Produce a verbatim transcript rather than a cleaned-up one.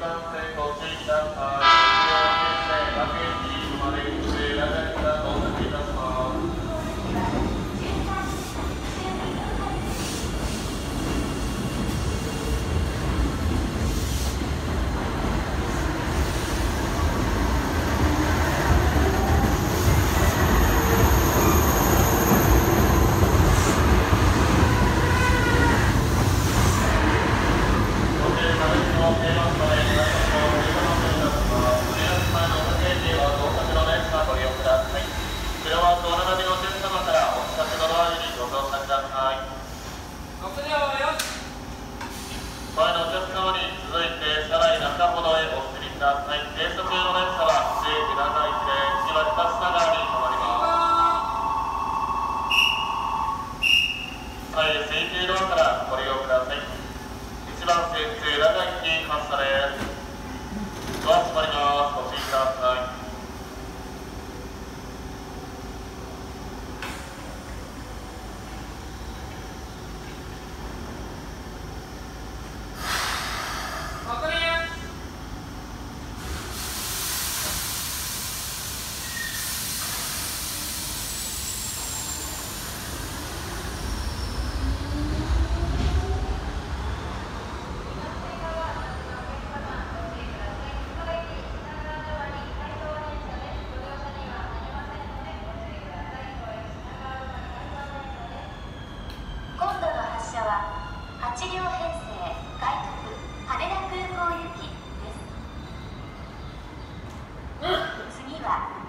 番線ご注意ください。各駅まで行ってラガイが到着いたします。前のお客様に続いて車内中ほどへお進みください。停車中の列車は西武長駅で次は北品川に停まります。はい、水球ドアからご利用ください。いちばん線中長駅発車です。ドア閉まります。ご注意ください。 はちりょう編成外国羽田空港行きです。次は